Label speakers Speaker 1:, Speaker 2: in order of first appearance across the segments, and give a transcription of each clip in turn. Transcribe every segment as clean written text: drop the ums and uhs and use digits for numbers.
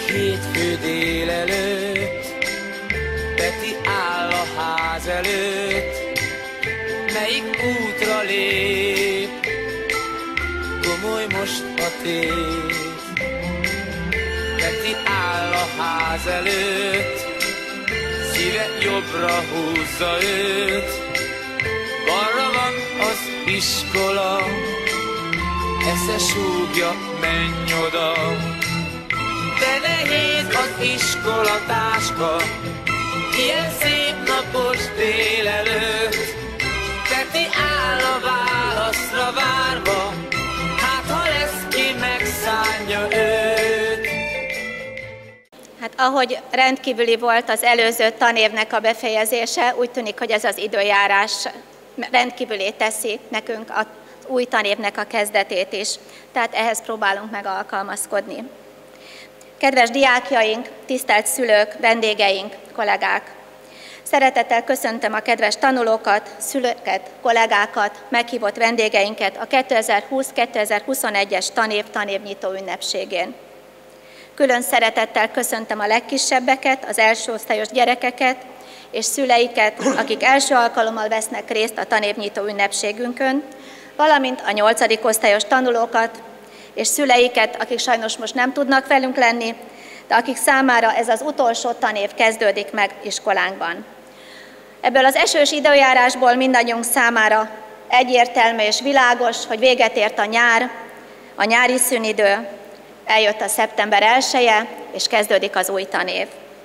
Speaker 1: Hétfő délelőtt, Peti áll a ház előtt, melyik útra lép, gomoly most a tét. Peti áll a ház előtt, szíve jobbra húzza őt, balra van az iskola, esze súgja, menj oda. De nehéz az iskolatáska, ilyen szép napos délelőtt. Peti áll a válaszra várva, hát ha lesz, ki megszánja őt.
Speaker 2: Hát ahogy rendkívüli volt az előző tanévnek a befejezése, úgy tűnik, hogy ez az időjárás rendkívüli teszi nekünk az új tanévnek a kezdetét is. Tehát ehhez próbálunk meg alkalmazkodni. Kedves diákjaink, tisztelt szülők, vendégeink, kollégák! Szeretettel köszöntöm a kedves tanulókat, szülőket, kollégákat, meghívott vendégeinket a 2020-2021-es tanévnyitó ünnepségén. Külön szeretettel köszöntöm a legkisebbeket, az első osztályos gyerekeket és szüleiket, akik első alkalommal vesznek részt a tanévnyitó ünnepségünkön, valamint a 8. osztályos tanulókat és szüleiket, akik sajnos most nem tudnak velünk lenni, de akik számára ez az utolsó tanév kezdődik meg iskolánkban. Ebből az esős időjárásból mindannyiunk számára egyértelmű és világos, hogy véget ért a nyár, a nyári szünidő, eljött a szeptember 1-je, és kezdődik az új tanév.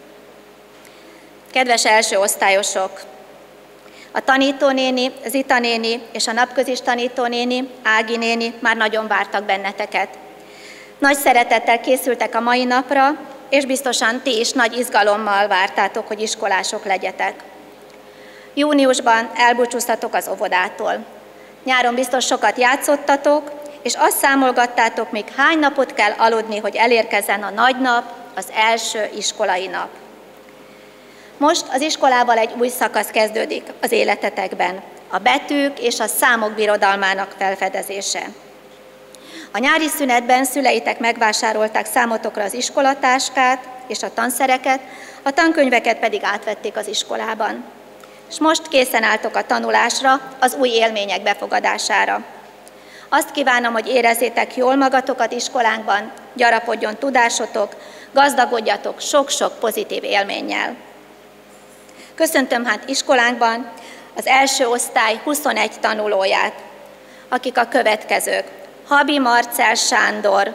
Speaker 2: Kedves első osztályosok! A tanítónéni, Zita néni és a napközis tanítónéni, Ági néni már nagyon vártak benneteket. Nagy szeretettel készültek a mai napra, és biztosan ti is nagy izgalommal vártátok, hogy iskolások legyetek. Júniusban elbúcsúztatok az óvodától. Nyáron biztos sokat játszottatok, és azt számolgattátok, még hány napot kell aludni, hogy elérkezzen a nagy nap, az első iskolai nap. Most az iskolával egy új szakasz kezdődik az életetekben, a betűk és a számok birodalmának felfedezése. A nyári szünetben szüleitek megvásárolták számotokra az iskolatáskát és a tanszereket, a tankönyveket pedig átvették az iskolában. És most készen álltok a tanulásra, az új élmények befogadására. Azt kívánom, hogy érezzétek jól magatokat iskolánkban, gyarapodjon tudásotok, gazdagodjatok sok-sok pozitív élménnyel. Köszöntöm hát iskolánkban az első osztály 21 tanulóját, akik a következők: Habi Marcell Sándor,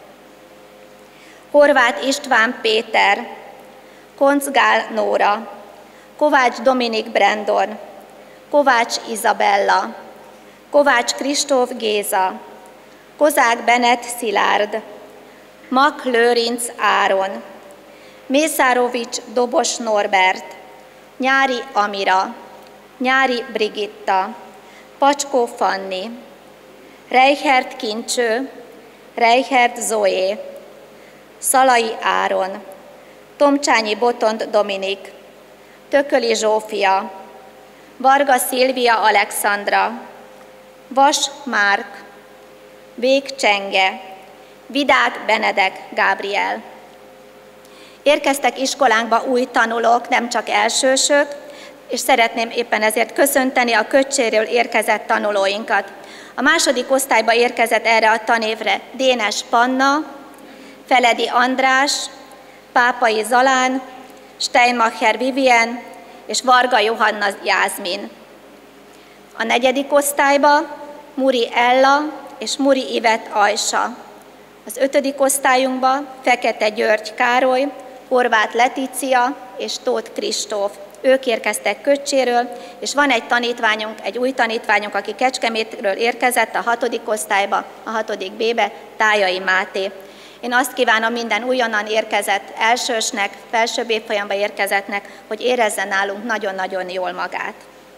Speaker 2: Horváth István Péter, Koncz Gál Nóra, Kovács Dominik Brendon, Kovács Izabella, Kovács Kristóf Géza, Kozák Benett Szilárd, Mak Lőrinc Áron, Mészárovics Dobos Norbert, Nyári Amira, Nyári Brigitta, Pacskó Fanni, Reichert Kincső, Reichert Zoé, Szalai Áron, Tomcsányi Botond Dominik, Tököli Zsófia, Varga Szilvia Alexandra, Vas Márk, Vég Csenge, Vidák Benedek Gábriel. Érkeztek iskolánkba új tanulók, nem csak elsősök, és szeretném éppen ezért köszönteni a Köcséről érkezett tanulóinkat. A második osztályba érkezett erre a tanévre Dénes Panna, Feledi András, Pápai Zalán, Steinmacher Vivien és Varga Johanna Jászmin. A negyedik osztályba Muri Ella és Muri Ivet Ajsa. Az 5. osztályunkba Fekete György Károly, Horváth Letícia és Tóth Kristóf. Ők érkeztek Köcséről, és van egy tanítványunk, egy új tanítványunk, aki Kecskemétről érkezett a 6. osztályba, a 6. B-be, Tájai Máté. Én azt kívánom minden újonnan érkezett elsősnek, felsőbb évfolyamba érkezettnek, hogy érezzen nálunk nagyon-nagyon jól magát.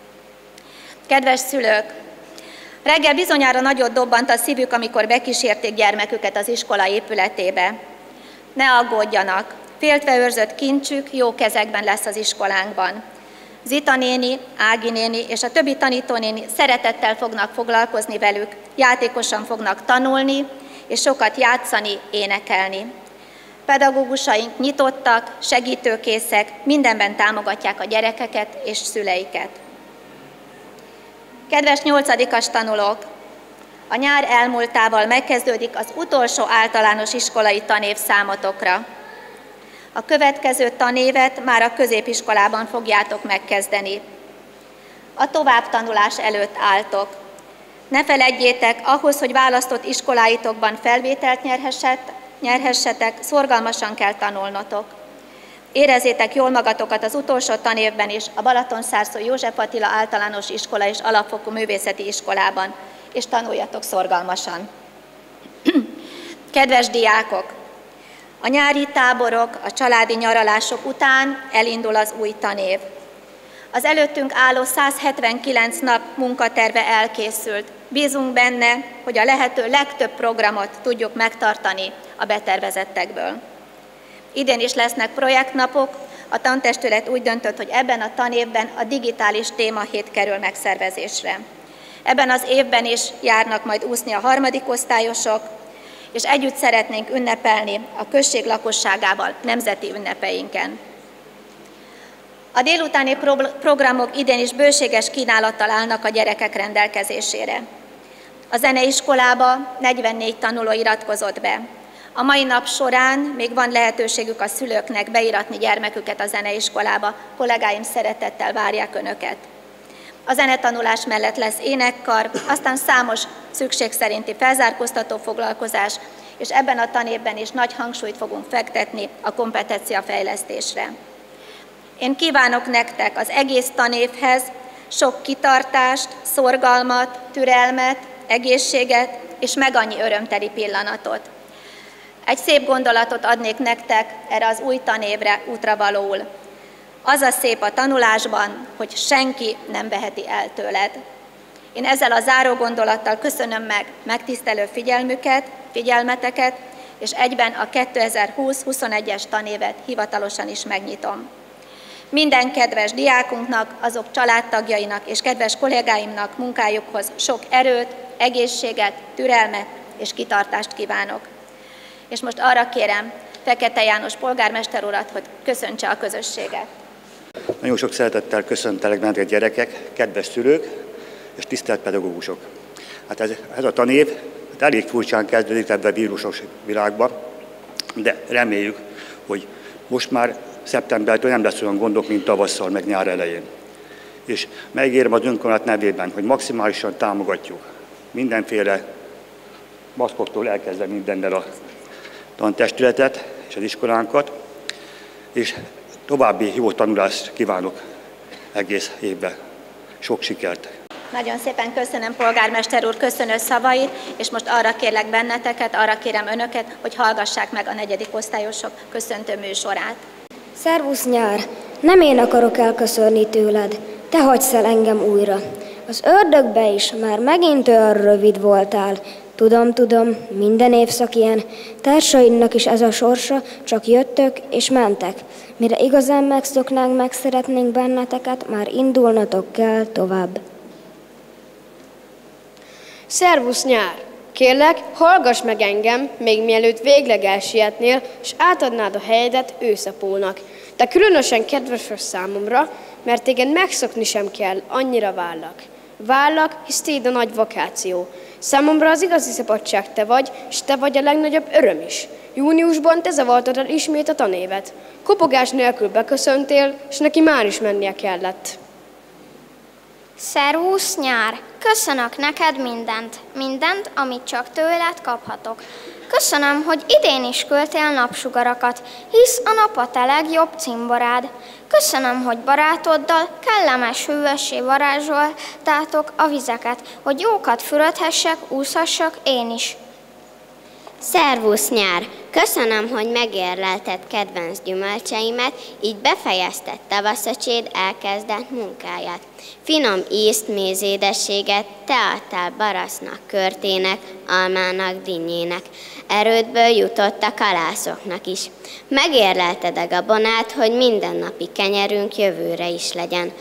Speaker 2: Kedves szülők! Reggel bizonyára nagyot dobbant a szívük, amikor bekísérték gyermeküket az iskola épületébe. Ne aggódjanak, féltve őrzött kincsük jó kezekben lesz az iskolánkban. Zita néni, Ági néni és a többi tanítónéni szeretettel fognak foglalkozni velük, játékosan fognak tanulni, és sokat játszani, énekelni. Pedagógusaink nyitottak, segítőkészek, mindenben támogatják a gyerekeket és szüleiket. Kedves 8-as tanulók! A nyár elmúltával megkezdődik az utolsó általános iskolai tanév számotokra. A következő tanévet már a középiskolában fogjátok megkezdeni. A továbbtanulás előtt álltok. Ne feledjétek, ahhoz, hogy választott iskoláitokban felvételt nyerhessetek, szorgalmasan kell tanulnotok. Érezzétek jól magatokat az utolsó tanévben is a Balatonszárszói József Attila Általános Iskola és Alapfokú Művészeti Iskolában, és tanuljatok szorgalmasan. Kedves diákok! A nyári táborok, a családi nyaralások után elindul az új tanév. Az előttünk álló 179 nap munkaterve elkészült. Bízunk benne, hogy a lehető legtöbb programot tudjuk megtartani a betervezettekből. Idén is lesznek projektnapok, a tantestület úgy döntött, hogy ebben a tanévben a digitális témahét kerül megszervezésre. Ebben az évben is járnak majd úszni a harmadikosztályosok, és együtt szeretnénk ünnepelni a község lakosságával nemzeti ünnepeinken. A délutáni programok idén is bőséges kínálattal állnak a gyerekek rendelkezésére. A zeneiskolába 44 tanuló iratkozott be. A mai nap során még van lehetőségük a szülőknek beiratni gyermeküket a zeneiskolába. Kollégáim szeretettel várják Önöket. A zenetanulás mellett lesz énekkar, aztán számos szükség szerinti felzárkóztató foglalkozás, és ebben a tanévben is nagy hangsúlyt fogunk fektetni a kompetenciafejlesztésre. Én kívánok nektek az egész tanévhez sok kitartást, szorgalmat, türelmet, egészséget és megannyi örömteli pillanatot. Egy szép gondolatot adnék nektek erre az új tanévre útravalóul. Az a szép a tanulásban, hogy senki nem veheti el tőled. Én ezzel a záró gondolattal köszönöm meg megtisztelő figyelmeteket, és egyben a 2020-21-es tanévet hivatalosan is megnyitom. Minden kedves diákunknak, azok családtagjainak és kedves kollégáimnak munkájukhoz sok erőt, egészséget, türelmet és kitartást kívánok. És most arra kérem Fekete János polgármester urat, hogy köszöntse a közösséget.
Speaker 3: Nagyon sok szeretettel köszöntelek benneteket gyerekek, kedves szülők és tisztelt pedagógusok. Hát ez a tanév elég furcsán kezdődik ebben a vírusos világban, de reméljük, hogy most már szeptembertől nem lesz olyan gondok, mint tavasszal, meg nyár elején. És megígérem az önkormányzat nevében, hogy maximálisan támogatjuk mindenféle maszkoktól elkezdve mindennel a tantestületet és az iskolánkat, és további jó tanulást kívánok egész évben. Sok sikert!
Speaker 2: Nagyon szépen köszönöm, polgármester úr, köszönő szavait, és most arra kérlek benneteket, arra kérem önöket, hogy hallgassák meg a 4. osztályosok köszöntő műsorát.
Speaker 4: Szervusz nyár! Nem én akarok elköszönni tőled, te hagysz el engem újra. Az ördögbe is már megint olyan rövid voltál. Tudom, minden évszak ilyen. Társaidnak is ez a sorsa, csak jöttök és mentek. Mire igazán megszoknánk, megszeretnénk benneteket, már indulnatok kell tovább.
Speaker 5: Szervusz nyár! Kérlek, hallgass meg engem, még mielőtt végleg elsietnél, és átadnád a helyedet őszapónak. De különösen kedves vagy számomra, mert téged megszokni sem kell, annyira várlak. Várlak, hisz téd a nagy vakáció. Számomra az igazi szabadság te vagy, és te vagy a legnagyobb öröm is. Júniusban te zavartad el ismét a tanévet. Kopogás nélkül beköszöntél, és neki már is mennie kellett.
Speaker 6: Szervusz nyár! Köszönök neked mindent, amit csak tőled kaphatok. Köszönöm, hogy idén is küldtél napsugarakat, hisz a nap a te legjobb cimborád. Köszönöm, hogy barátoddal kellemes hűvössé varázsoltátok a vizeket, hogy jókat fürödhessek, úszhassak én is.
Speaker 7: Szervusz nyár! Köszönöm, hogy megérlelted kedvenc gyümölcseimet, így befejezted tavaszocséd elkezdett munkáját. Finom ízt, mézédességet te adtál barasznak, körtének, almának, dinnyének. Erődből jutott a kalászoknak is. Megérlelted a gabonát, hogy mindennapi kenyerünk jövőre is legyen.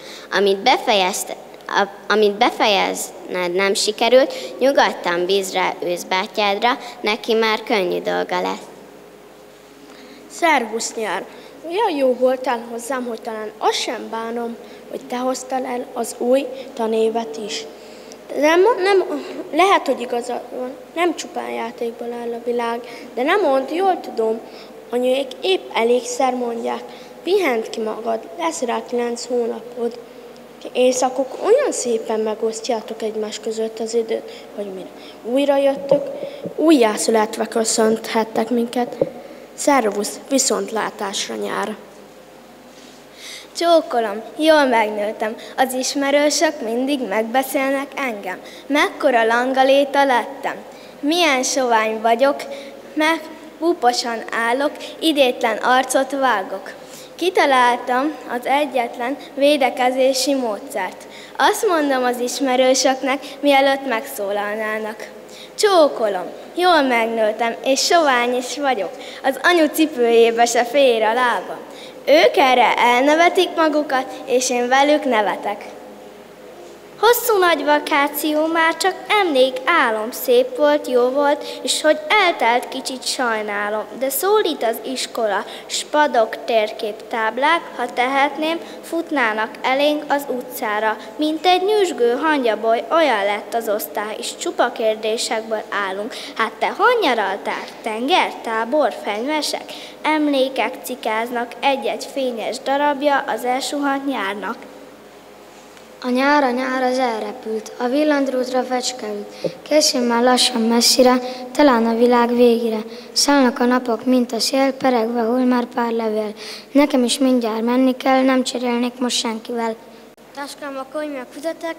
Speaker 7: Amit befejezned nem sikerült, nyugodtan bízz rá őszbátyádra, neki már könnyű dolga lesz.
Speaker 5: Szervusz nyár! Olyan jó voltál hozzám, hogy talán azt sem bánom, hogy te hoztál el az új tanévet is. De nem, lehet, hogy igazad van, nem csupán játékból áll a világ, de nem mond, jól tudom, anyuék épp elégszer mondják, pihent ki magad, lesz rá 9 hónapod. Éjszakok olyan szépen megosztjátok egymás között az időt, hogy mire újra jöttök, újjászületve köszönthettek minket. Szervusz, viszontlátásra nyár!
Speaker 8: Csókolom, jól megnőttem, az ismerősök mindig megbeszélnek engem. Mekkora langaléta lettem, milyen sovány vagyok, meg puposan állok, idétlen arcot vágok. Kitaláltam az egyetlen védekezési módszert. Azt mondom az ismerősöknek, mielőtt megszólalnának. Csókolom, jól megnőttem, és sovány is vagyok. Az anyu cipőjébe se fér a lábam. Ők erre elnevetik magukat, és én velük nevetek.
Speaker 6: Hosszú nagy vakáció, már csak emlék, álom, szép volt, jó volt, és hogy eltelt, kicsit sajnálom. De szólít az iskola, spadok, térképtáblák, ha tehetném, futnának elénk az utcára. Mint egy nyüzsgő hangyaboly, olyan lett az osztály, és csupa kérdésekből állunk. Hát te hol nyaraltál? Tenger, tábor, fenyvesek? Emlékek cikáznak, egy-egy fényes darabja az elsuhant nyárnak.
Speaker 4: A nyár az elrepült, a villandrótra fecskelült, készül már lassan messzire, talán a világ végére. Szállnak a napok, mint a szél, peregve hol már pár levél. Nekem is mindjárt menni kell, nem cserélnék most senkivel. Táskám a könyvek füzetek,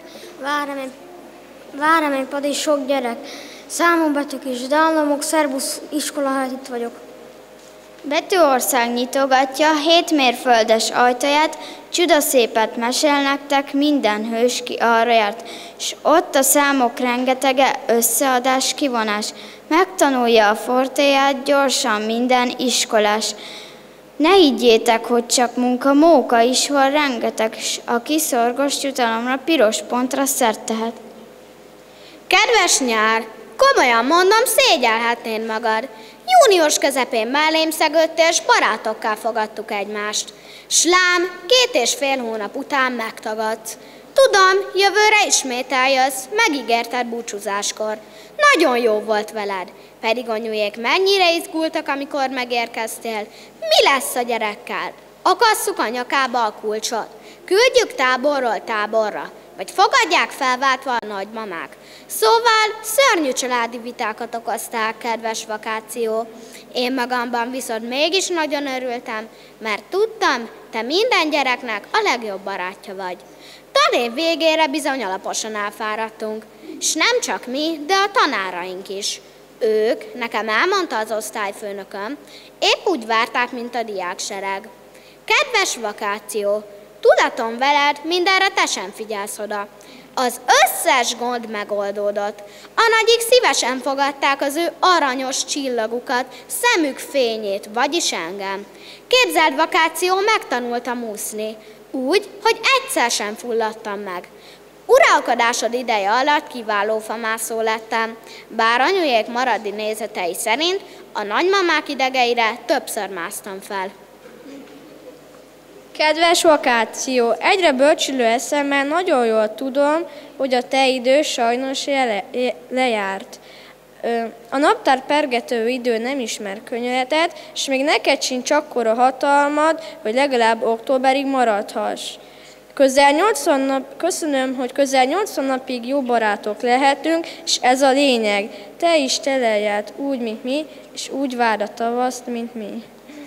Speaker 4: vár én pedig sok gyerek. Számombetűk és dallamok, szervusz iskola, hát itt vagyok.
Speaker 6: Betűország nyitogatja 7 mérföldes ajtaját, csodaszépet mesél nektek, minden hős ki arra járt, s ott a számok rengetege, összeadás, kivonás, megtanulja a fortéját gyorsan minden iskolás. Ne higgyétek, hogy csak munka, móka is van rengeteg, s a kiszorgos jutalomra piros pontra szert tehet.
Speaker 9: Kedves nyár, komolyan mondom, szégyelhetnéd magad. Június közepén mellém szegődtél, és barátokkal fogadtuk egymást. S lám, 2,5 hónap után megtagadsz. Tudom, jövőre ismét eljössz, megígérted búcsúzáskor. Nagyon jó volt veled, pedig anyujék mennyire izgultak, amikor megérkeztél. Mi lesz a gyerekkel? Akasszuk a nyakába a kulcsot? Küldjük táborról táborra? Vagy fogadják felváltva a nagymamák? Szóval szörnyű családi vitákat okozták, kedves vakáció. Én magamban viszont mégis nagyon örültem, mert tudtam, te minden gyereknek a legjobb barátja vagy. Tanév végére bizony alaposan elfáradtunk, s nem csak mi, de a tanáraink is. Ők, nekem elmondta az osztályfőnököm, épp úgy várták, mint a diáksereg. Kedves vakáció, tudatom veled, mindenre te sem figyelsz oda. Az összes gond megoldódott. A nagyik szívesen fogadták az ő aranyos csillagukat, szemük fényét, vagyis engem. Képzeld, vakáció, megtanultam úszni. Úgy, hogy egyszer sem fulladtam meg. Uralkodásod ideje alatt kiváló famászó lettem, bár anyujék maradi nézetei szerint a nagymamák idegeire többször másztam fel.
Speaker 5: Kedves vakáció, egyre bölcsülő eszemmel nagyon jól tudom, hogy a te idő sajnos lejárt. A naptár pergető idő nem ismer könyörletet, és még neked sincs akkora hatalmad, hogy legalább októberig maradhass. Köszönöm, hogy közel 80 napig jó barátok lehetünk, és ez a lényeg. Te is telelját úgy, mint mi, és úgy várd a tavaszt, mint mi.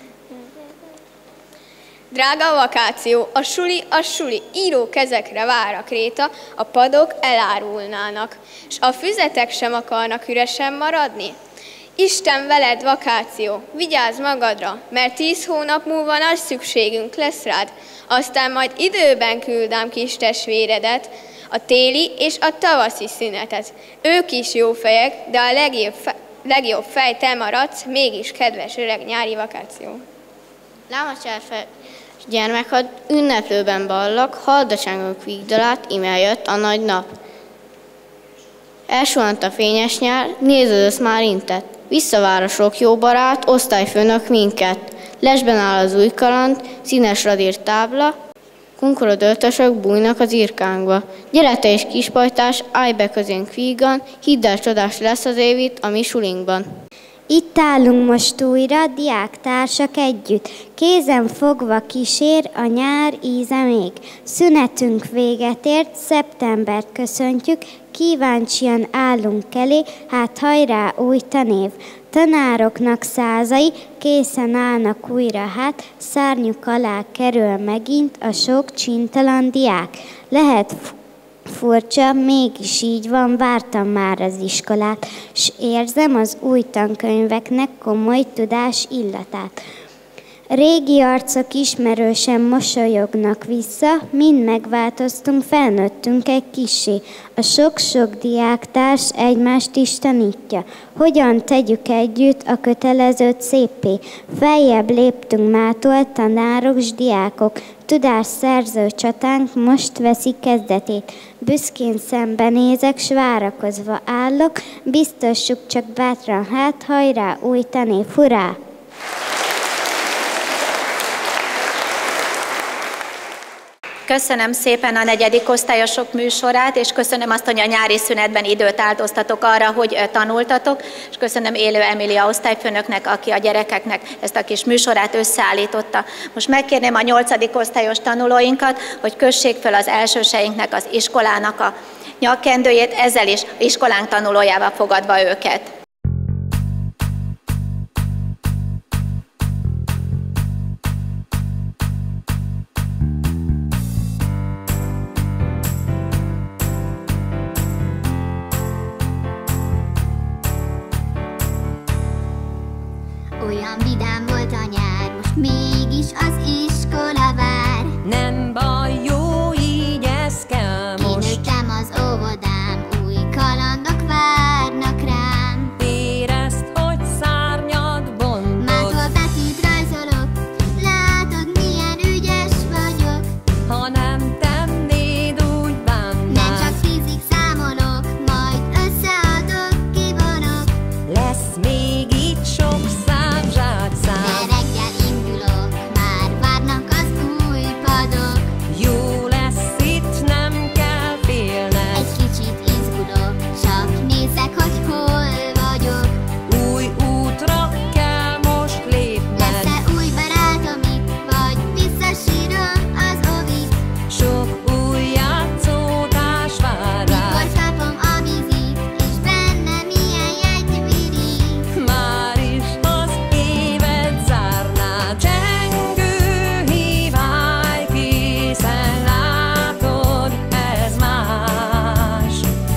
Speaker 10: Drága vakáció, a suli, író kezekre vár a kréta, a padok elárulnának, és a füzetek sem akarnak üresen maradni. Isten veled, vakáció, vigyázz magadra, mert 10 hónap múlva nagy szükségünk lesz rád, aztán majd időben küldám kis testvéredet, a téli és a tavaszi szünetet. Ők is jó fejek, de a legjobb fej te maradsz, mégis kedves öreg nyári vakáció.
Speaker 7: Lámacsárfe gyermekad ünneplőben ballak, haldaságunk vigdalát, ime jött a nagy nap. Elsuhant a fényes nyár, néződösz már intett. Visszavár a sok jó barát, osztályfőnök minket. Lesben áll az új kaland, színes radír tábla, kunkorod öltösök bújnak az irkánkba. Gyere te is kispajtás, állj be közénk vígan, hidd el, csodás lesz az év itt a mi sulinkban.
Speaker 11: Itt állunk most újra, diáktársak együtt, kézen fogva kísér a nyár íze még. Szünetünk véget ért, szeptembert köszöntjük, kíváncsian állunk elé, hát hajrá új tanév. Tanároknak százai készen állnak újra, hát szárnyuk alá kerül megint a sok csintalan diák. Lehet furcsa, mégis így van, vártam már az iskolát, s érzem az új tankönyveknek komoly tudás illatát. Régi arcok ismerősen mosolyognak vissza, mind megváltoztunk, felnőttünk egy kissé. A sok-sok diáktárs egymást is tanítja. Hogyan tegyük együtt a kötelezőt széppé? Feljebb léptünk mától, tanárok s diákok. Tudásszerző csatánk most veszi kezdetét. Büszkén szembenézek, s várakozva állok, biztossuk csak bátran, hát hajrá, új tanév, hurrá!
Speaker 2: Köszönöm szépen a 4. osztályosok műsorát, és köszönöm azt, hogy a nyári szünetben időt áldoztatok arra, hogy tanultatok, és köszönöm Élő Emília osztályfőnöknek, aki a gyerekeknek ezt a kis műsorát összeállította. Most megkérném a 8. osztályos tanulóinkat, hogy kössék fel az elsőseinknek az iskolának a nyakkendőjét, ezzel is iskolánk tanulójává fogadva őket.
Speaker 12: Olyan vidám volt a nyár, most mégis az iskola vár. Nem baj, jó, így ez kell most. Kinőttem az óvodám, új kalandok várnak rám. Érezd, hogy szárnyat bontod. Mától betűt rajzolok, látod, milyen ügyes vagyok. Ha nem tennéd, úgy bánnád. Nem csak fizik számolok, majd összeadok, kivonok. Lesz még itt sok de reggel indulok, már várnak az új padok. Jó lesz itt, nem kell félned. Egy kicsit izgulok, csak nézek, hogy hol vagyok. Új útra kell most lépned. Lesz-e új barátom itt, vagy visszasírom az ovit? Sok új játszótárs vár rád. Mikor kapom a vizit, és benne milyen jegyvirik. Már is az évet zárná, csengő hívály, készen látod, ez más.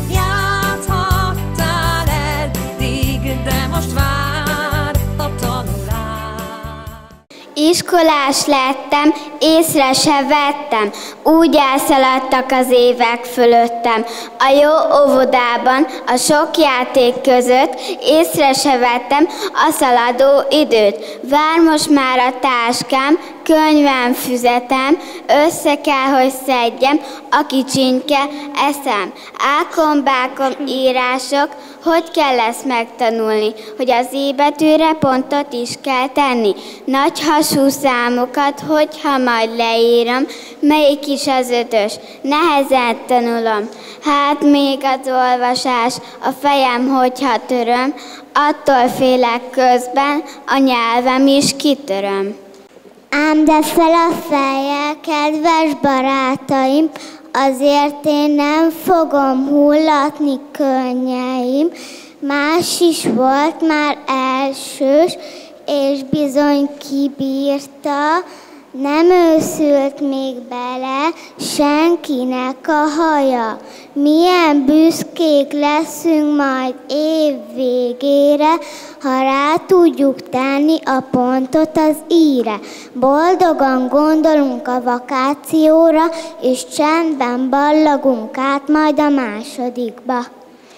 Speaker 12: Játszhattál eddig, de most vár a tanulás. Iskolás lettem, észre se vettem, úgy elszaladtak az évek fölöttem. A jó óvodában, a sok játék között észre se vettem a szaladó időt. Vár most már a táskám, könyvem, füzetem, össze kell, hogy szedjem a kicsinke eszem. Ákon-bákon írások, hogy kell ezt megtanulni, hogy az I betűre pontot is kell tenni. Nagy hasú számokat, hogyha majd leírom, melyik is az 5-ös, nehezen tanulom. Hát még az olvasás, a fejem, hogyha töröm, attól félek közben, a nyelvem is kitöröm. Ám de fel a fejjel, kedves barátaim, azért én nem fogom hullatni könnyeim. Más is volt már elsős, és bizony kibírta, nem őszült még bele senkinek a haja. Milyen büszkék leszünk majd év végére, ha rá tudjuk tenni a pontot az i-re. Boldogan gondolunk a vakációra, és csendben ballagunk át majd a másodikba.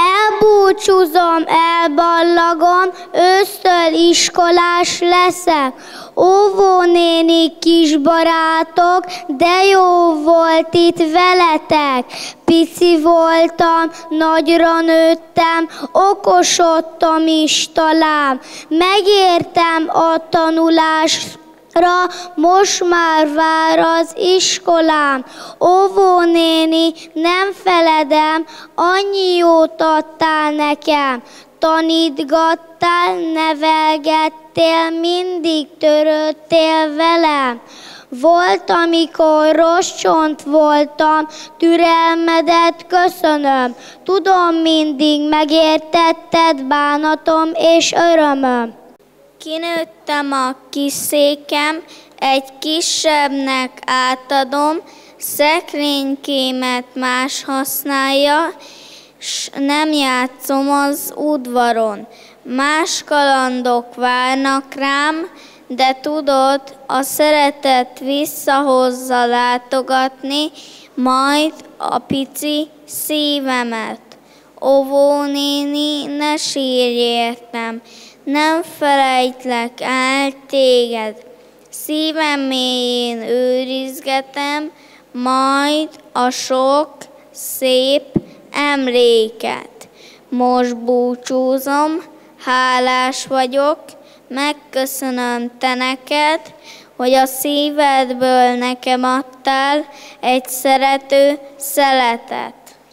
Speaker 12: Elbúcsúzom, elballagom, ősztől iskolás leszek. Óvónéni kis barátok, de jó volt itt veletek. Pici voltam, nagyra nőttem, okosodtam is talán. Megértem a tanulásra, most már vár az iskolám. Óvónéni, nem feledem, annyi jót adtál nekem. Tanítgattál, nevelgettél, mindig törődtél velem. Volt, amikor rossz csont voltam, türelmedet köszönöm. Tudom, mindig megértetted bánatom és örömöm. Kinőttem a kis székem, egy kisebbnek átadom, szekrénykémet más használja, s nem játszom az udvaron. Más kalandok várnak rám, de tudod, a szeretet visszahozza látogatni, majd a pici szívemet. Óvónéni, ne sírj értem, nem felejtlek el téged. Szívem mélyén őrizgetem, majd a sok szép emléket. Most búcsúzom, hálás vagyok, megköszönöm te neked, hogy a szívedből nekem adtál egy szerető szeletet.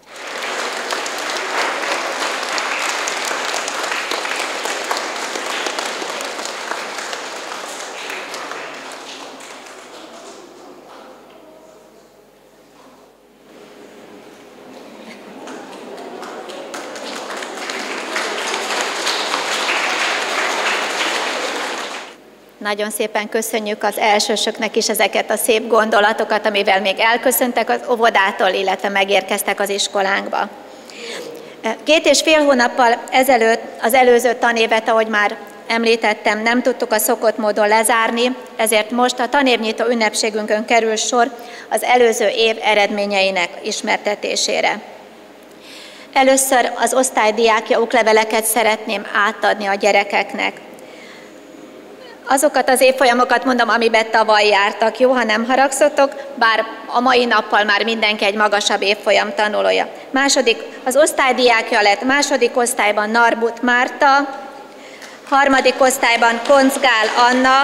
Speaker 2: Nagyon szépen köszönjük az elsősöknek is ezeket a szép gondolatokat, amivel még elköszöntek az óvodától, illetve megérkeztek az iskolánkba. 2,5 hónappal ezelőtt az előző tanévet, ahogy már említettem, nem tudtuk a szokott módon lezárni, ezért most a tanévnyitó ünnepségünkön kerül sor az előző év eredményeinek ismertetésére. Először az osztálydiákja okleveleket szeretném átadni a gyerekeknek. Azokat az évfolyamokat mondom, amiben tavaly jártak, jó, ha nem haragszotok, bár a mai nappal már mindenki egy magasabb évfolyam tanulója. Második, az osztálydiákja lett második osztályban Narbut Márta, harmadik osztályban Koncgál Anna.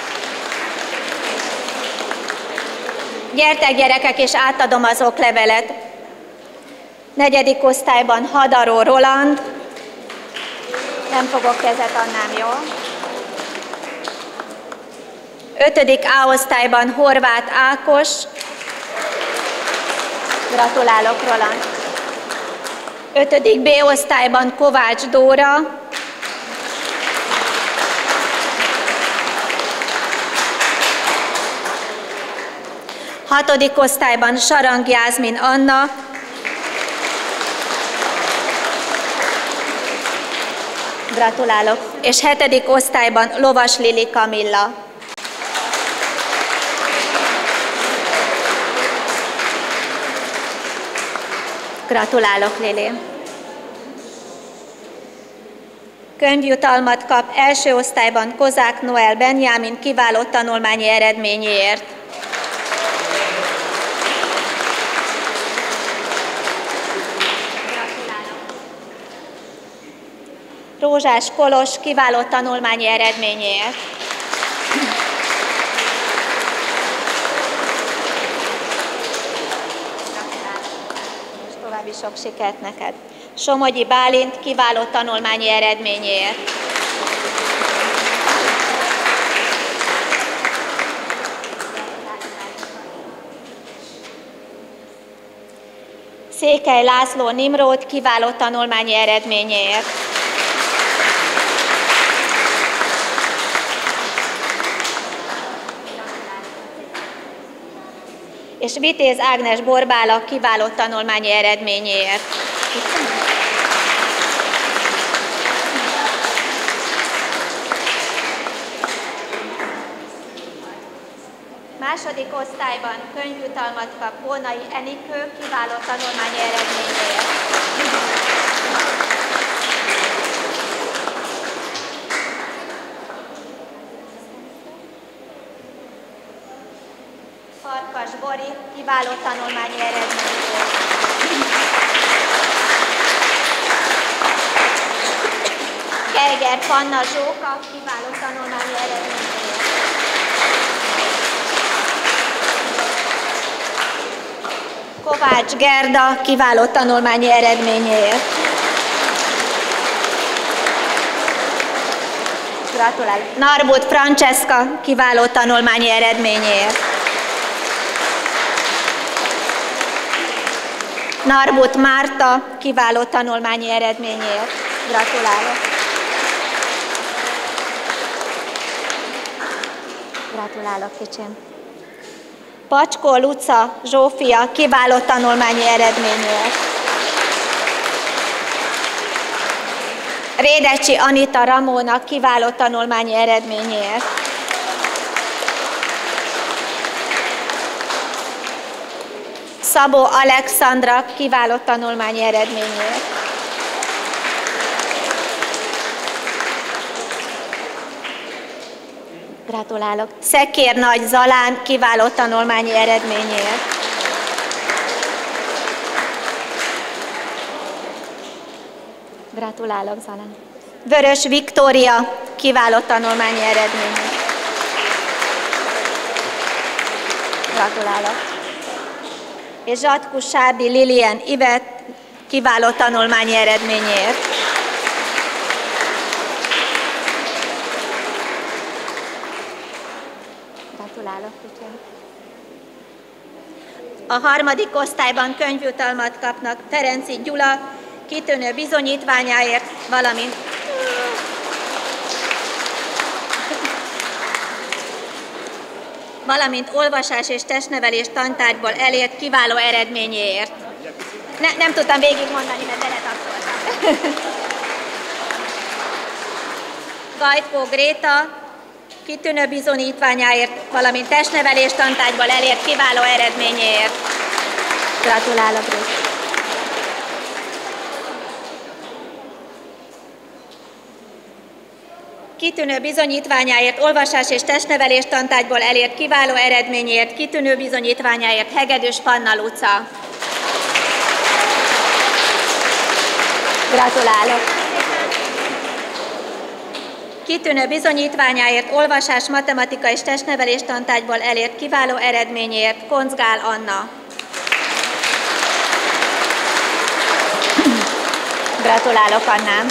Speaker 2: Gyertek gyerekek, és átadom az oklevelet. Negyedik osztályban Hadaró Roland. Nem fogok kezet, Annám, jó? 5. A osztályban Horváth Ákos. Gratulálok, Roland. 5. B osztályban Kovács Dóra. Hatodik osztályban Sarang Jászmin Anna. Gratulálok. És 7. osztályban Lovas Lili Kamilla. Gratulálok, Lili. Könyvjutalmat kap első osztályban Kozák Noel Benjámin kiváló tanulmányi eredményéért. Gratulálok. Rózsás Kolos kiváló tanulmányi eredményéért. További sok sikert neked. Somogyi Bálint kiváló tanulmányi eredményéért. Székely László Nimród kiváló tanulmányi eredményéért. És Vitéz Ágnes Borbála kiváló tanulmányi eredményéért. Második osztályban könyvjutalmat kap Hónai Enikő kiváló tanulmányi eredményéért. Farkas Bori, kiváló tanulmányi eredményért. Geiger Panna Zsóka, kiváló tanulmányi eredményért. Kovács Gerda, kiváló tanulmányi eredményért. Gratulálok. Narbut Francesca, kiváló tanulmányi eredményért. Narbut Márta, kiváló tanulmányi eredményért. Gratulálok. Gratulálok, kicsim. Pacskó Luca Zsófia, kiváló tanulmányi eredményért. Rédecsi Anita Ramónak, kiváló tanulmányi eredményért. Szabó Alexandra, kiváló tanulmányi eredményért. Gratulálok. Szekér Nagy Zalán, kiváló tanulmányi eredményért. Gratulálok, Zalán. Vörös Viktória, kiváló tanulmányi eredményért. Gratulálok. És Zsatku Sárdi Lilian Ivett, kiváló tanulmányi eredményért. Gratulálok, kicsim. A harmadik osztályban könyvjutalmat kapnak Ferenci Gyula, kitűnő bizonyítványáért, valamint olvasás és testnevelés tantárgyból elért kiváló eredményéért. Nem tudtam végigmondani, mert beletapsoltam. Gajtkó Gréta, kitűnő bizonyítványáért, valamint testnevelés tantárgyból elért kiváló eredményéért. Gratulálok, Gréta. Kitűnő bizonyítványáért, olvasás és testnevelés tantárgyból elért kiváló eredményért, kitűnő bizonyítványáért Hegedűs Panna Luca. Gratulálok! Kitűnő bizonyítványáért, olvasás, matematika és testnevelés tantárgyból elért kiváló eredményért Koncgál Anna. Gratulálok, Annám!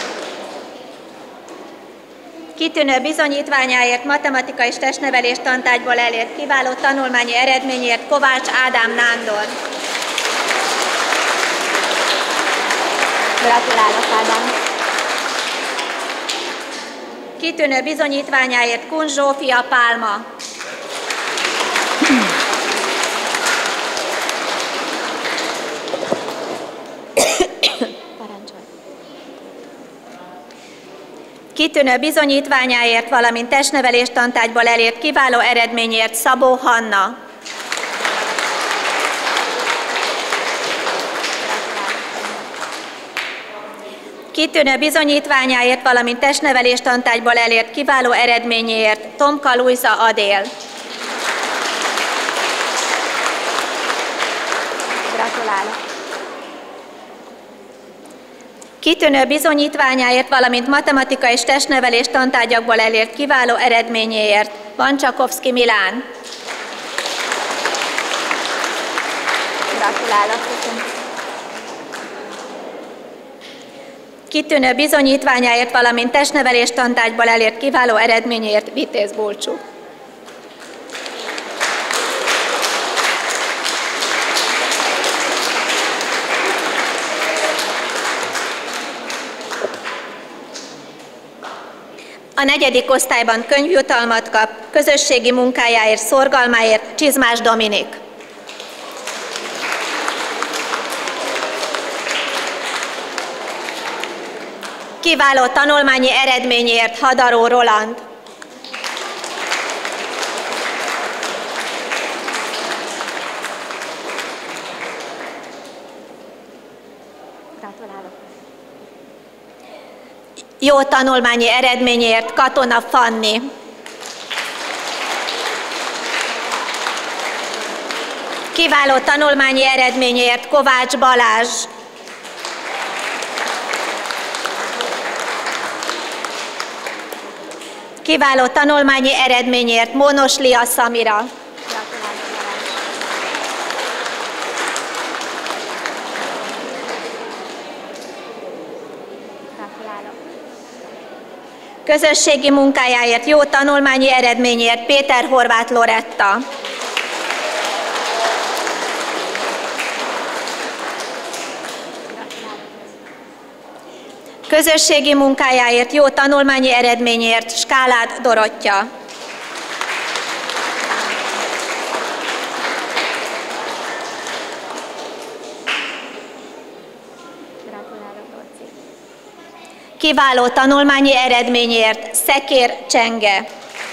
Speaker 2: Kitűnő bizonyítványáért, matematika és testnevelés tantárgyból elért kiváló tanulmányi eredményért Kovács Ádám Nándor. Gratulálok, Ádám! Kitűnő bizonyítványáért Kun Zsófia Pálma. Kitűnő bizonyítványáért, valamint testnevelés tantárgyból elért kiváló eredményért Szabó Hanna. Kitűnő bizonyítványáért, valamint testnevelés tantárgyból elért kiváló eredményéért Tomka Lujza Adél. Gratulálok! Kitűnő bizonyítványáért, valamint matematika és testnevelés tantárgyakból elért kiváló eredményéért Vancsakovszki Milán. Gratulálok! Kitűnő bizonyítványáért, valamint testnevelés tantárgyból elért kiváló eredményéért Vitéz Bulcsú. A negyedik osztályban könyvjutalmat kap közösségi munkájáért, szorgalmáért Csizmás Dominik. Kiváló tanulmányi eredményért Hadaró Roland. Gratulálok. Jó tanulmányi eredményért Katona Fanni. Kiváló tanulmányi eredményért Kovács Balázs. Kiváló tanulmányi eredményért Mónos Lia Szamira. Közösségi munkájáért, jó tanulmányi eredményért Péter Horváth Loretta. Közösségi munkájáért, jó tanulmányi eredményért Skálád Dorottya. Kiváló tanulmányi eredményért Szekér Csenge.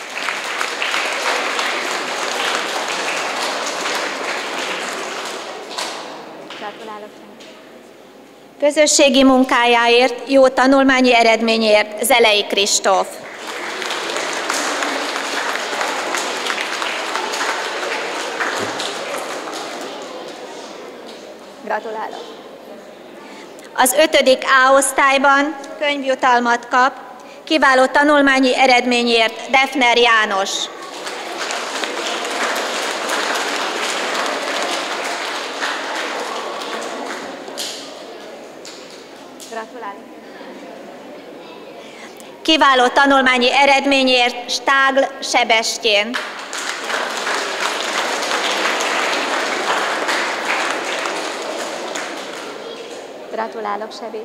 Speaker 2: Közösségi munkájáért, jó tanulmányi eredményért Zelei Kristóf. Gratulálok! Az 5. A osztályban könyvjutalmat kap, kiváló tanulmányi eredményért Defner János. Gratulálok! Kiváló tanulmányi eredményért Stágl Sebestyén. Gratulálok, Sebi!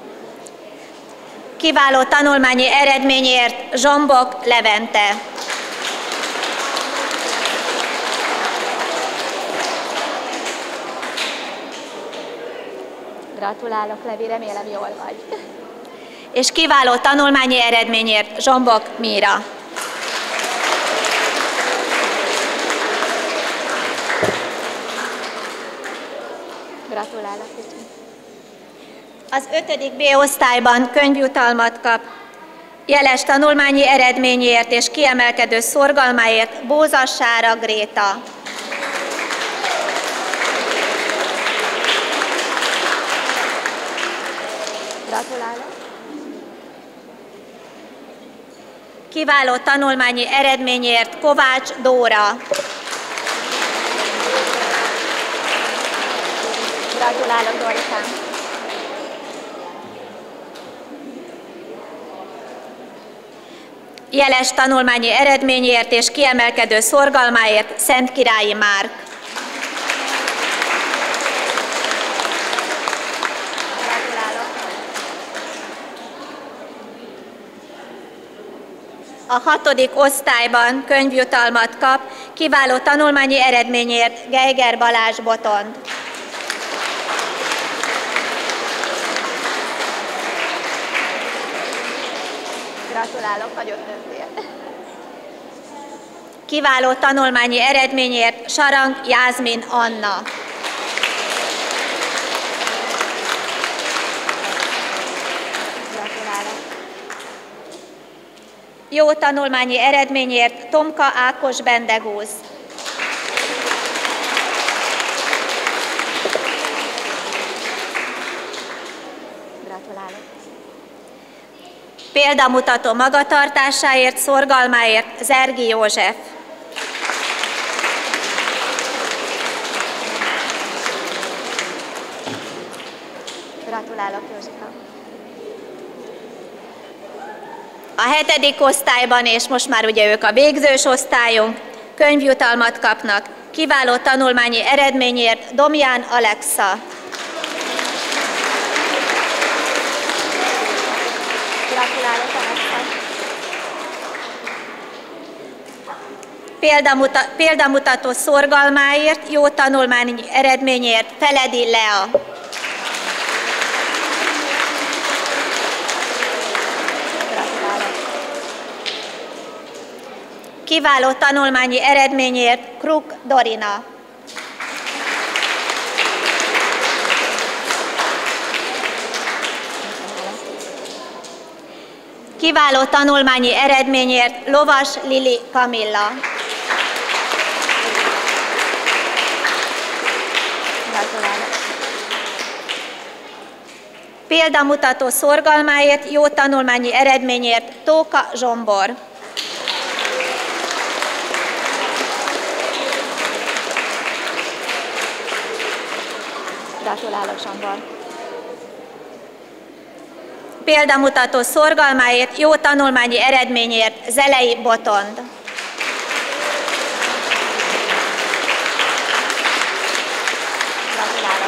Speaker 2: Kiváló tanulmányi eredményért Zsombok Levente. Gratulálok, Levi, remélem jól vagy. És kiváló tanulmányi eredményért Zsombok Míra. Gratulálok, Kicsi. Az 5. B osztályban könyvjutalmat kap, jeles tanulmányi eredményért és kiemelkedő szorgalmáért Bóza Sára Gréta. Gratulálok! Kiváló tanulmányi eredményért Kovács Dóra. Gratulálok, Dorikám! Jeles tanulmányi eredményért és kiemelkedő szorgalmáért Szentkirályi Márk. Gratulálok! A 6. osztályban könyvjutalmat kap, kiváló tanulmányi eredményért Geiger Balázs Botond. Gratulálok, nagyon nőttél. Kiváló tanulmányi eredményért Sarang Jászmin Anna. Gratulálok. Jó tanulmányi eredményért Tomka Ákos Bendegúz. Gratulálok. Példamutató magatartásáért, szorgalmáért Zergi József. Gratulálok, Józsika. A 7. osztályban, és most már ugye ők a végzős osztályunk, könyvjutalmat kapnak, kiváló tanulmányi eredményért Domján Alexa. Gratulálok, Alexa. Példamutató szorgalmáért, jó tanulmányi eredményért Feledi Lea. Kiváló tanulmányi eredményért Kruk Dorina. Kiváló tanulmányi eredményért Lovas Lili Kamilla. Gratulálok. Példamutató szorgalmáért, jó tanulmányi eredményért Tóka Zsombor. Gratulálok, Zsombor. Példamutató szorgalmáért, jó tanulmányi eredményért Zelei Botond. Gratulálok.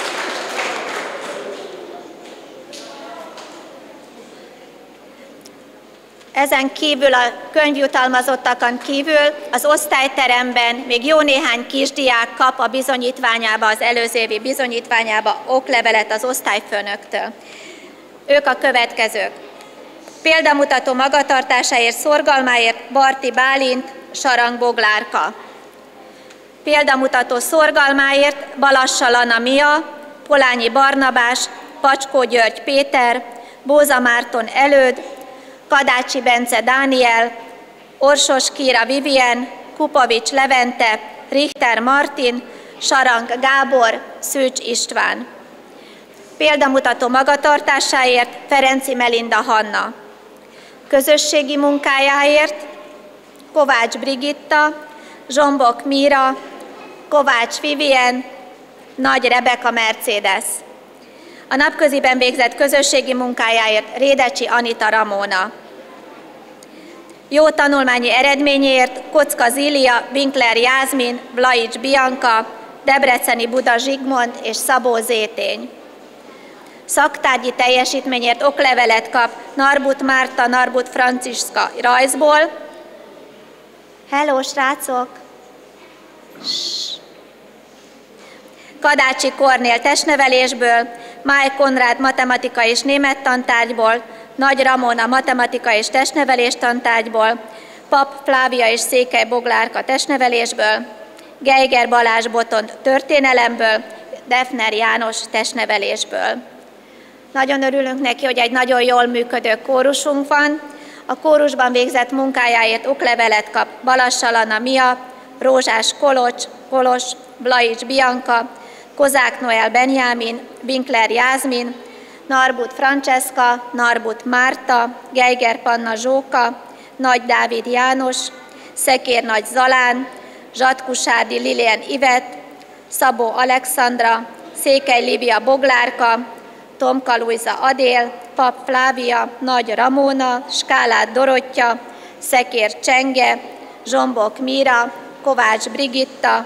Speaker 2: Ezen kívül a könyvjutalmazottakon kívül az osztályteremben még jó néhány kisdiák kap a bizonyítványába, az előző évi bizonyítványába oklevelet az osztályfőnöktől. Ők a következők. Példamutató magatartásáért, szorgalmáért Barti Bálint, Sarang Boglárka. Példamutató szorgalmáért Balassa Lana Mia, Polányi Barnabás, Pacskó György Péter, Bóza Márton Előd, Kadácsi Bence Dániel, Orsos Kíra Vivien, Kupovics Levente, Richter Martin, Sarang Gábor, Szűcs István. Példamutató magatartásáért Ferenci Melinda Hanna. Közösségi munkájáért Kovács Brigitta, Zsombok Míra, Kovács Vivien, Nagy Rebeka Mercedes. A napköziben végzett közösségi munkájáért Rédecsi Anita Ramóna. Jó tanulmányi eredményért Kocka Zília, Winkler Jászmin, Blaics Bianka, Debreceni Buda Zsigmond és Szabó Zétény. Szaktárgyi teljesítményért oklevelet kap Narbut Márta, Narbut Franciska rajzból. Hello, srácok! Kadácsi Kornél testnevelésből, Máj Konrád matematika és német tantárgyból, Nagy Ramona matematika és testnevelés tantárgyból, Pap Flávia és Székely Boglárka testnevelésből, Geiger Balázs Botond történelemből, Defner János testnevelésből. Nagyon örülünk neki, hogy egy nagyon jól működő kórusunk van. A kórusban végzett munkájáért oklevelet kap Balassa Lana Mia, Rózsás Kolos, Blaics Bianka, Kozák Noel Benjámin, Winkler Jászmin, Narbut Francesca, Narbut Márta, Geiger Panna Zsóka, Nagy Dávid János, Szekér Nagy Zalán, Zsatkusárdi Lilian Ivet, Szabó Alexandra, Székely Lívia Boglárka, Tomka Lujza Adél, Pap Flávia, Nagy Ramóna, Skálát Dorottya, Szekér Csenge, Zsombok Míra, Kovács Brigitta,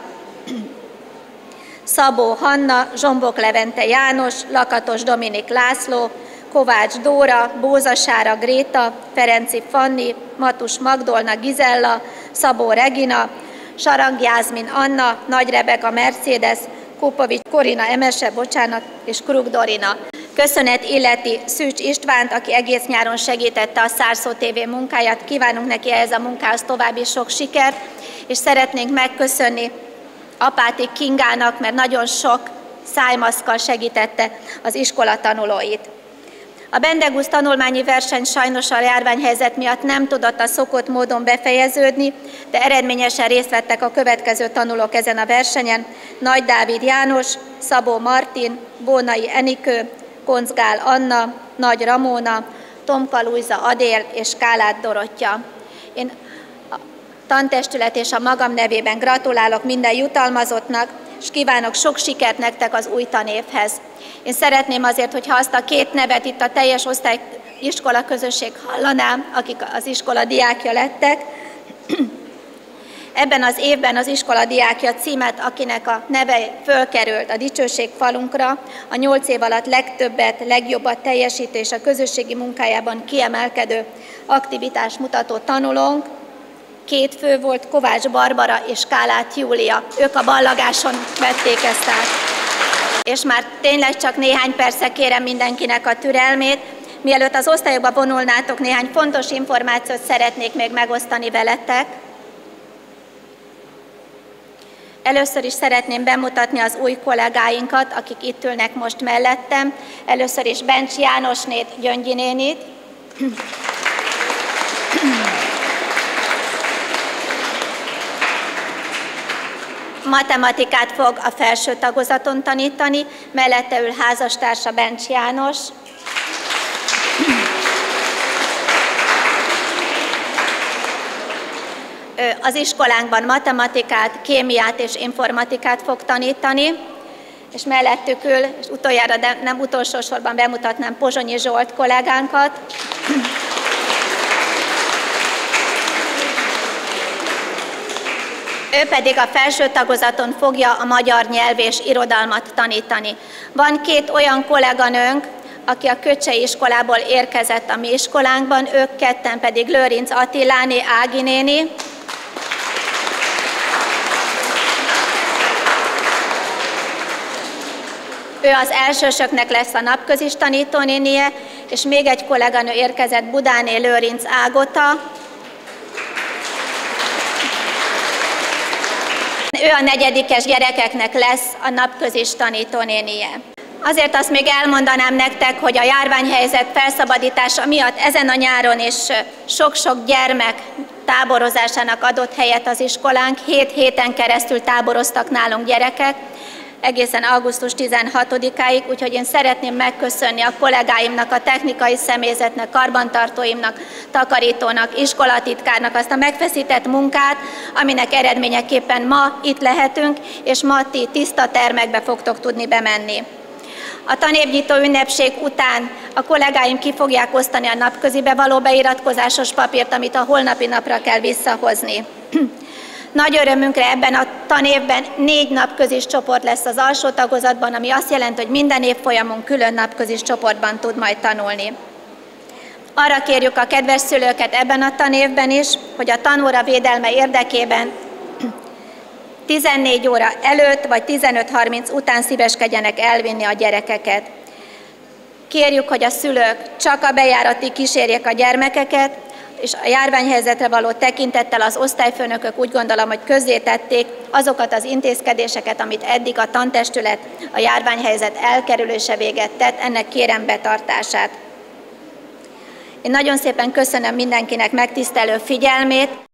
Speaker 2: Szabó Hanna, Zsombok Levente János, Lakatos Dominik László, Kovács Dóra, Bózasára Gréta, Ferenci Fanni, Matus Magdolna Gizella, Szabó Regina, Sarang Jászmin Anna, Nagy Rebeka Mercedes, Kupovics Korina Emese, és Krug Dorina. Köszönet illeti Szűcs Istvánt, aki egész nyáron segítette a Szárszó TV munkáját. Kívánunk neki ehhez a munkához további sok sikert, és szeretnénk megköszönni Apáti Kingának, mert nagyon sok szájmaszkkal segítette az iskola tanulóit. A Bendegusz tanulmányi verseny sajnos a járványhelyzet miatt nem tudott a szokott módon befejeződni, de eredményesen részt vettek a következő tanulók ezen a versenyen: Nagy Dávid János, Szabó Martin, Bónai Enikő, Koncgál Anna, Nagy Ramóna, Tomka Lujza Adél és Kálát Dorottya. Én a tantestület és a magam nevében gratulálok minden jutalmazottnak, és kívánok sok sikert nektek az új tanévhez. Én szeretném azért, hogyha azt a két nevet itt a teljes iskola közösség hallaná, akik az iskola diákja lettek. Ebben az évben az iskola diákja címet, akinek a neve fölkerült a dicsőség falunkra, a 8 év alatt legtöbbet, legjobbat teljesítő és a közösségi munkájában kiemelkedő aktivitás mutató tanulónk. Két fő volt, Kovács Barbara és Kálát Júlia. Ők a ballagáson vették ezt át. És már tényleg csak néhány percre kérem mindenkinek a türelmét. Mielőtt az osztályokba vonulnátok, néhány fontos információt szeretnék még megosztani veletek. Először is szeretném bemutatni az új kollégáinkat, akik itt ülnek most mellettem. Először is Bencs Jánosnét, Gyöngyi nénit. matematikát fog a felső tagozaton tanítani, mellette ül házastársa Bencs János. Az iskolánkban matematikát, kémiát és informatikát fog tanítani, és mellettük ül, és utoljára, de nem utolsó sorban bemutatnám Pozsonyi Zsolt kollégánkat. Ő pedig a felső tagozaton fogja a magyar nyelv és irodalmat tanítani. Van 2 olyan kolléganőnk, aki a Köcsei iskolából érkezett a mi iskolánkban, ők ketten pedig Lőrinc Attiláné, Ági néni, ő az elsősöknek lesz a napközis tanítónénie, és még egy kolléganő érkezett, Budáné Lőrinc Ágota. Ő a 4-es gyerekeknek lesz a napközis tanítónénie. Azért azt még elmondanám nektek, hogy a járványhelyzet felszabadítása miatt ezen a nyáron is sok-sok gyermek táborozásának adott helyet az iskolánk. 7 héten keresztül táboroztak nálunk gyerekek, egészen augusztus 16-áig, úgyhogy én szeretném megköszönni a kollégáimnak, a technikai személyzetnek, karbantartóimnak, takarítónak, iskolatitkárnak azt a megfeszített munkát, aminek eredményeképpen ma itt lehetünk, és ma ti tiszta termekbe fogtok tudni bemenni. A tanévnyitó ünnepség után a kollégáim ki fogják osztani a napközibe való beiratkozásos papírt, amit a holnapi napra kell visszahozni. Nagy örömünkre ebben a tanévben 4 napközis csoport lesz az alsó tagozatban, ami azt jelenti, hogy minden évfolyamunk külön napközis csoportban tud majd tanulni. Arra kérjük a kedves szülőket ebben a tanévben is, hogy a tanóra védelme érdekében 14 óra előtt vagy 15:30 után szíveskedjenek elvinni a gyerekeket. Kérjük, hogy a szülők csak a bejáratig kísérjék a gyermekeket, és a járványhelyzetre való tekintettel az osztályfőnökök úgy gondolom, hogy közzétették azokat az intézkedéseket, amit eddig a tantestület a járványhelyzet elkerülése véget tett, ennek kérem betartását. Én nagyon szépen köszönöm mindenkinek megtisztelő figyelmét.